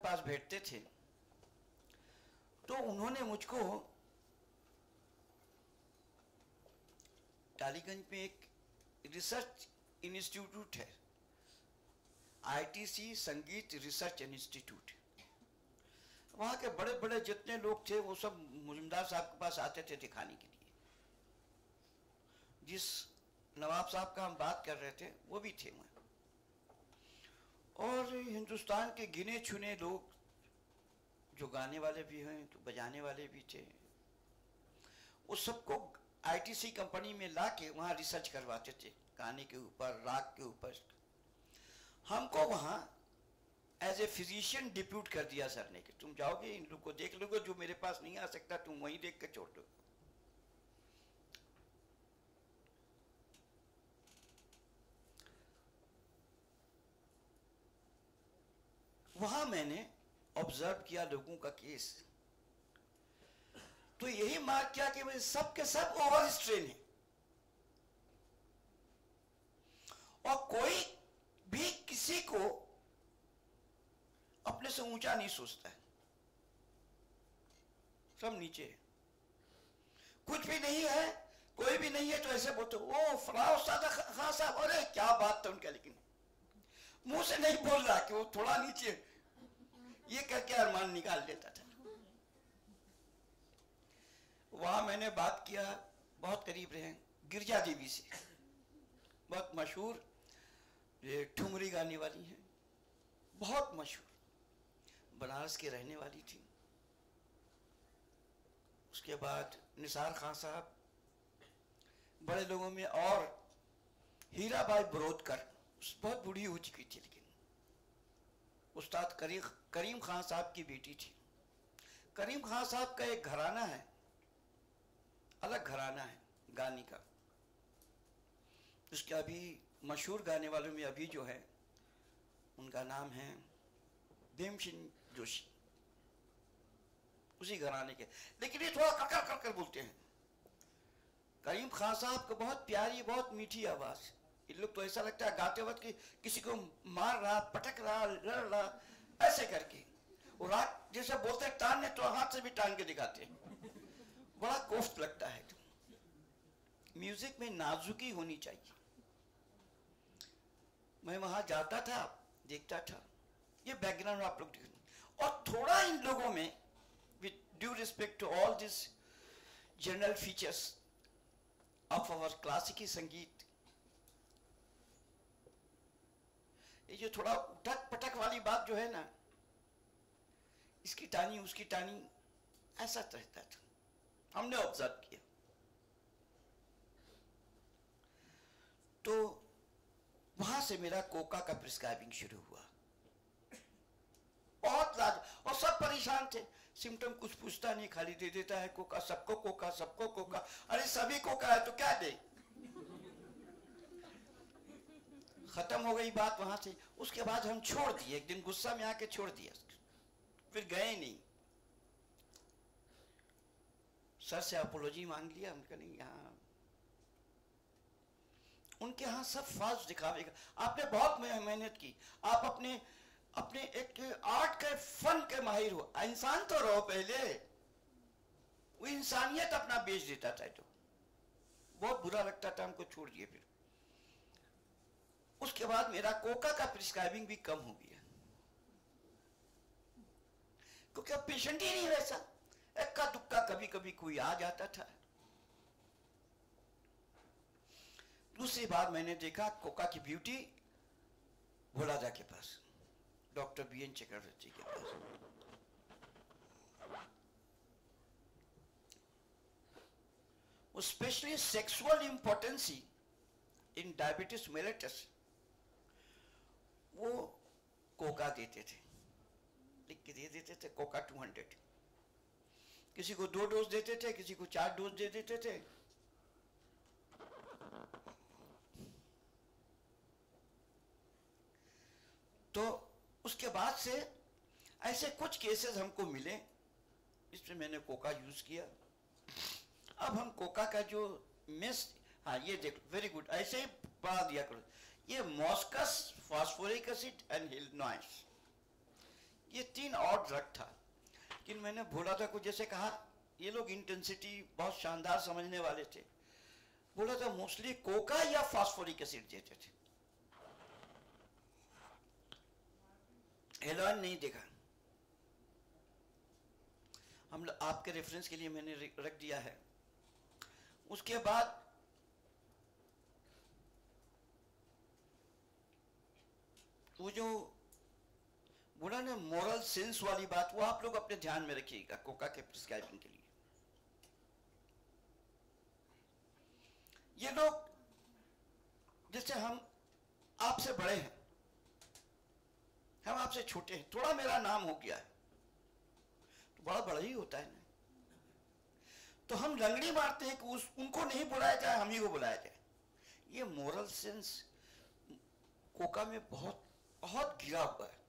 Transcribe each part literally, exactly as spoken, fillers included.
पास बैठते थे तो उन्होंने मुझको टालीगंज में एक रिसर्च इंस्टीट्यूट है, आईटीसी संगीत रिसर्च इंस्टीट्यूट, वहाँ के बड़े बड़े जितने लोग थे वो सब मुजमदार साहब के पास आते थे दिखाने के लिए। जिस नवाब साहब का हम बात कर रहे थे वो भी थे वहाँ, और हिंदुस्तान के गिने चुने लोग जो गाने वाले भी हैं तो बजाने वाले भी थे, उस सबको आईटीसी कंपनी में ला के वहाँ रिसर्च करवाते थे गाने के ऊपर, राग के ऊपर। हमको वहाँ एज ए फिजिशियन डिप्यूट कर दिया सर ने कि तुम जाओगे इन लोग को देख लोगे, जो मेरे पास नहीं आ सकता तुम वहीं देख कर छोड़ दो। वहां मैंने ऑब्जर्व किया लोगों का केस, तो यही मार्क किया कि वे सब के सब ओवर स्ट्रेन है और कोई भी किसी को अपने से ऊंचा नहीं सोचता है, सब नीचे है। कुछ भी नहीं है, कोई भी नहीं है तो ऐसे बोलते ओ फलां उस्ताद खान साहब, अरे क्या बात था उनका, लेकिन मुंह से नहीं बोल रहा कि वो थोड़ा नीचे, ये करके अरमान निकाल लेता था। वहां मैंने बात किया, बहुत करीब रहे गिरजा देवी से, बहुत मशहूर ये ठुमरी गाने वाली हैं, बहुत मशहूर, बनारस के रहने वाली थी। उसके बाद निसार खान साहब, बड़े लोगों में, और हीराबाई बरोदकर, बहुत बूढ़ी हो चुकी थी लेकिन उस्ताद करीम करीम खान साहब की बेटी थी। करीम खान साहब का एक घराना है, अलग घराना है गाने का, उसके अभी मशहूर गाने वालों में अभी जो है उनका नाम है भीमसेन जोशी, उसी घराने के, लेकिन ये थोड़ा ककर ककर बोलते हैं। करीम खान साहब को बहुत प्यारी, बहुत मीठी आवाज, इन लोग तो ऐसा लगता है गाते वक्त कि किसी को मार रहा, पटक रहा, लड़ रहा, ऐसे करके वो रात जैसे बोलते हैं टांगने तो हाथ से भी टांग के दिखाते हैं, बड़ा कोफ्त लगता है। म्यूजिक में नाजुकी होनी चाहिए। मैं वहां जाता था, देखता था, ये बैकग्राउंड आप लोग देखें, और थोड़ा इन लोगों में, with due respect to all this general features of our classical sangeet, ये जो थोड़ा उठक पटक वाली बात जो है ना, इसकी टानी उसकी टानी, ऐसा रहता था, हमने ऑब्जर्व किया। तो वहां से मेरा कोका का प्रिस्क्राइबिंग शुरू हुआ, बहुत लाज, और सब परेशान थे। सिम्टम कुछ पूछता नहीं, खाली दे देता है कोका, सबको कोका, सबको कोका, अरे सभी कोका है तो क्या दे। खत्म हो गई बात वहां से। उसके बाद हम छोड़ दिए, एक दिन गुस्सा में आके छोड़ दिया, फिर गए नहीं। सर से अपोलॉजी मांग लिया, उनका नहीं, यहाँ उनके यहाँ सब फाल्स दिखावेगा। आपने बहुत मेहनत की, आप अपने अपने एक आर्ट के फन के माहिर हो, इंसान तो रहो पहले। वो इंसानियत अपना बेच देता था, तो बहुत बुरा लगता था, हमको छोड़ दिए। फिर उसके बाद मेरा कोका का प्रिस्क्राइबिंग भी कम हो गया, क्योंकि अब पेशेंट ही नहीं वैसा, इक्का दुक्का कभी कभी कोई आ जाता था। दूसरी बार मैंने देखा कोका की ब्यूटी भोलादा के पास, डॉक्टर बी एन चक्रवर्ती के पास। वो specially sexual impotency in diabetes mellitus, वो कोका देते थे, लिख के दे देते थे, कोका टू हंड्रेड। किसी को दो डोज देते थे, किसी को चार डोज दे देते थे। तो उसके बाद से ऐसे कुछ केसेस हमको मिले, इसमें मैंने कोका यूज किया। अब हम कोका का जो मिस, हाँ ये देखो, वेरी गुड, ऐसे ही पढ़ा दिया करो। ये मॉस्कस, फास्फोरिक एसिड एंड हिलनॉइस, ये तीन और ड्रग था, लेकिन मैंने बोला था कुछ, जैसे कहा ये लोग इंटेंसिटी बहुत शानदार समझने वाले थे, बोला था मोस्टली कोका या फास्फोरिक एसिड देते थे, हेरोइन नहीं देखा। हम आपके रेफरेंस के लिए मैंने रख दिया है। उसके बाद वो जो बोला ना मोरल सेंस वाली बात, वो आप लोग अपने ध्यान में रखिएगा कोका के प्रिस्क्राइबिंग के लिए। ये लोग जैसे हम आपसे बड़े हैं, हम आपसे छोटे हैं, थोड़ा मेरा नाम हो गया है तो बड़ा बड़ा ही होता है ना, तो हम लंगड़ी मारते हैं कि उस उनको नहीं बुलाया जाए, हम ही को बुलाया जाए। ये मोरल सेंस कोका में बहुत बहुत गिरा हुआ है,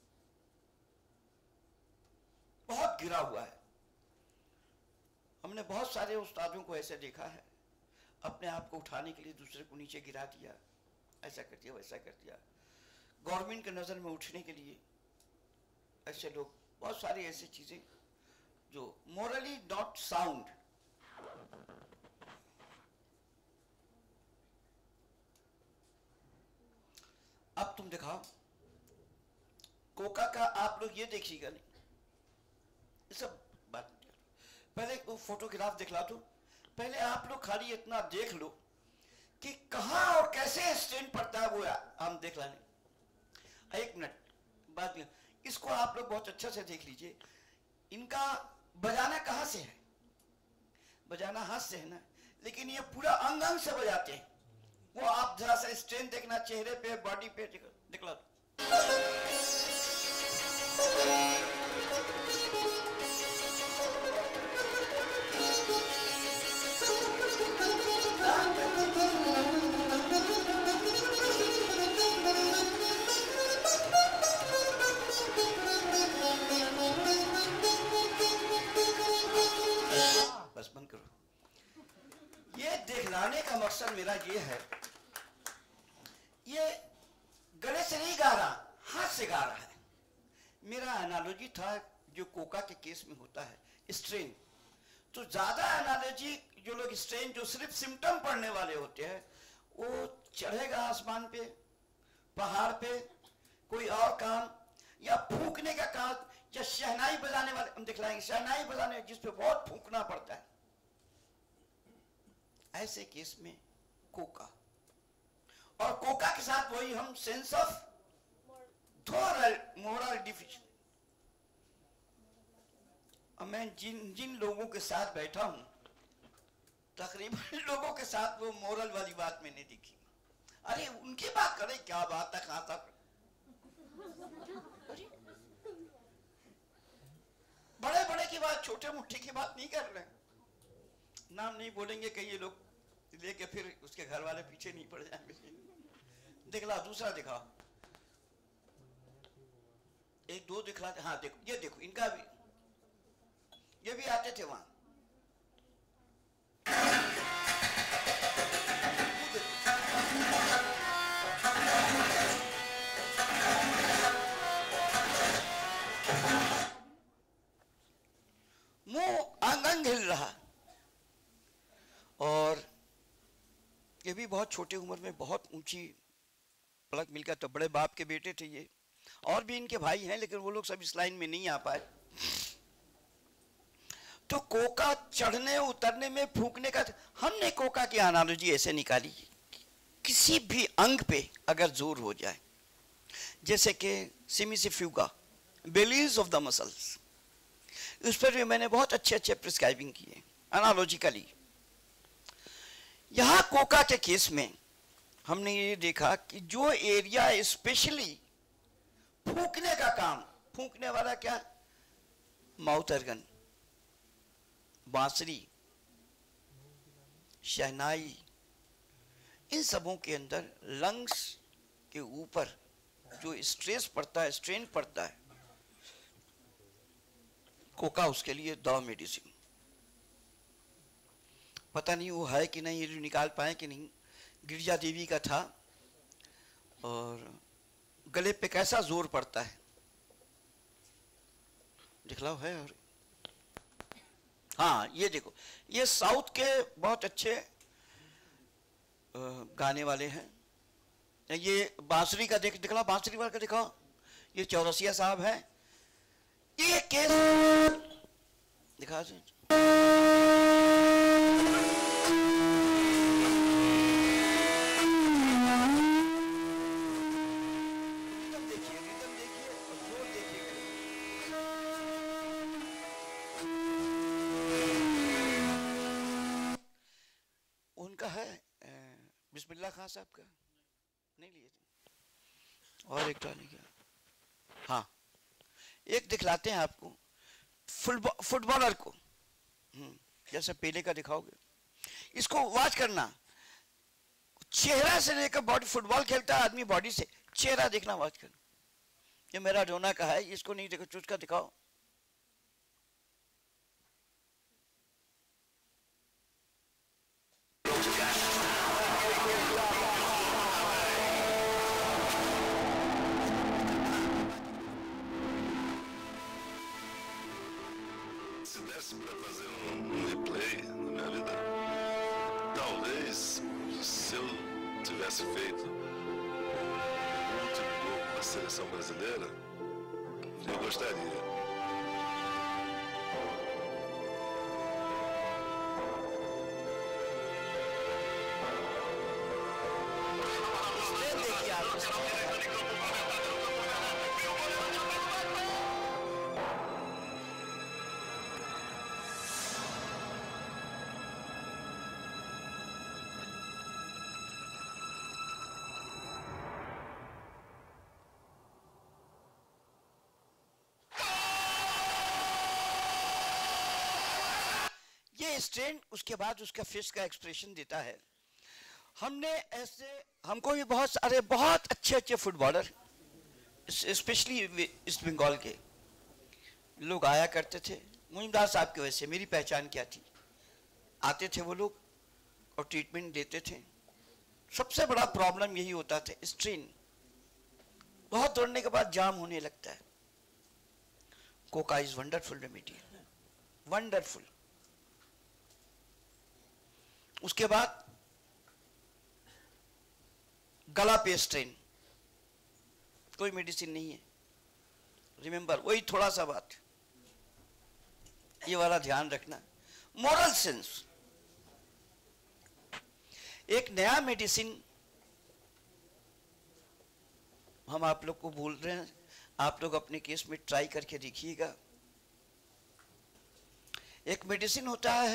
बहुत गिरा हुआ है। हमने बहुत सारे उस्तादों को ऐसे देखा है, अपने आप को उठाने के लिए दूसरे को नीचे गिरा दिया, ऐसा कर दिया वैसा कर दिया, गवर्नमेंट के नज़र में उठने के लिए ऐसे लोग, बहुत सारी ऐसी चीज़ें जो मोरली नॉट साउंड। अब तुम दिखाओ कोका का, आप लोग ये देखिएगा नहीं, ये सब बात, पहले वो फोटोग्राफ दिखला दो, पहले आप लोग खाली इतना देख लो कि कहां और कैसे स्ट्रेन पड़ता है, वो हम देख लाने। एक मिनट बात में, इसको आप लोग बहुत अच्छा से देख लीजिए, इनका बजाना कहां से है, बजाना हाथ से है ना, लेकिन ये पूरा अंग अंग से बजाते हैं। वो आप जरा सा स्ट्रेन देखना चेहरे पे, बॉडी पे दिखला दो। बस बंद करो। ये दिखलाने का मकसद मेरा ये है, ये गले से नहीं गा रहा, हाथ से गा रहा है। मेरा एनालॉजी था जो कोका के केस में होता है, स्ट्रेन, तो ज्यादा एनालॉजी जो लोग स्ट्रेन जो सिर्फ सिम्टम पढ़ने वाले होते हैं, वो चढ़ेगा आसमान पे, पहाड़ पे, कोई और काम या फूकने का काम, या शहनाई बजाने वाले हम दिखलाएंगे, शहनाई बजाने जिसपे बहुत फूकना पड़ता है, ऐसे केस में कोका, और कोका के साथ वही हम सेंस ऑफ मोरल डिफिशन। अब मैं जिन जिन लोगों के साथ बैठा हूं, तकरीबन लोगों के साथ वो मोरल वाली बात मैंने देखी। अरे उनकी बात करें, क्या बात है, कहां तक बड़े बड़े की बात, छोटे मुट्ठे की बात नहीं कर रहे। नाम नहीं बोलेंगे कि ये लोग लेके फिर उसके घर वाले पीछे नहीं पड़ जाएंगे। दिखला, दूसरा दिखा, एक दो दिखला, हाँ देखो, ये देखो, इनका भी, ये भी आते थे वहां। मुंह अंग अंग हिल रहा, और ये भी बहुत छोटे उम्र में बहुत ऊंची पलक मिलकर, तो बड़े बाप के बेटे थे ये, और भी इनके भाई हैं, लेकिन वो लोग सब इस लाइन में नहीं आ पाए। तो कोका चढ़ने उतरने में फूकने का, हमने कोका की एनालॉजी ऐसे निकाली, किसी भी अंग पे अगर जोर हो जाए, जैसे कि cimicifuga, bellies of the muscles, उस पर भी मैंने बहुत अच्छे अच्छे प्रिस्क्राइबिंग किए एनालॉजिकली। यहां कोका के केस में हमने ये देखा कि जो एरिया स्पेशली फूकने का काम, फूकने वाला क्या, माउथ ऑर्गन, बांसुरी, शहनाई, इन सबों के अंदर लंग्स के ऊपर जो स्ट्रेस पड़ता है, स्ट्रेन पड़ता है, कोका उसके लिए दवा मेडिसिन। पता नहीं वो है कि नहीं, ये निकाल पाए कि नहीं। गिरिजा देवी का था, और गले पे कैसा जोर पड़ता है, दिखलाओ है। और हाँ ये देखो, ये साउथ के बहुत अच्छे गाने वाले हैं। ये बांसुरी का देख दिखलाओ, बांसुरी वाला का दिखाओ। ये चौरसिया साहब है। ये केस दिखा दे। उनका है बिस्मिल्लाह खान साहब का, नहीं लिए थे। और एक डाली क्या, हाँ एक दिखलाते हैं आपको फुटबॉल फुटबॉलर को, जैसे पेले का दिखाओगे। इसको वॉच करना, चेहरा से लेकर बॉडी, फुटबॉल खेलता है आदमी बॉडी से, चेहरा देखना वॉच करना। ये मेरा डोना का है, इसको नहीं देखो, चुटका दिखाओ। Se desse para fazer um replay na minha vida, talvez se eu tivesse feito o último gol da seleção brasileira, eu gostaria. ये स्ट्रेन, उसके बाद उसका फेस का एक्सप्रेशन देता है। हमने ऐसे, हमको भी बहुत सारे बहुत अच्छे अच्छे फुटबॉलर, स्पेशली ईस्ट बंगाल के लोग आया करते थे। मुइमदार साहब की वजह से मेरी पहचान क्या थी, आते थे वो लोग और ट्रीटमेंट देते थे। सबसे बड़ा प्रॉब्लम यही होता था, स्ट्रेन। बहुत दौड़ने के बाद जाम होने लगता है। Coca is wonderful remedy, wonderful. उसके बाद गला पे स्ट्रेन, कोई मेडिसिन नहीं है। रिमेंबर, वही थोड़ा सा बात, ये वाला ध्यान रखना। मोरल सेंस, एक नया मेडिसिन हम आप लोग को बोल रहे हैं, आप लोग अपने केस में ट्राई करके देखिएगा। एक मेडिसिन होता है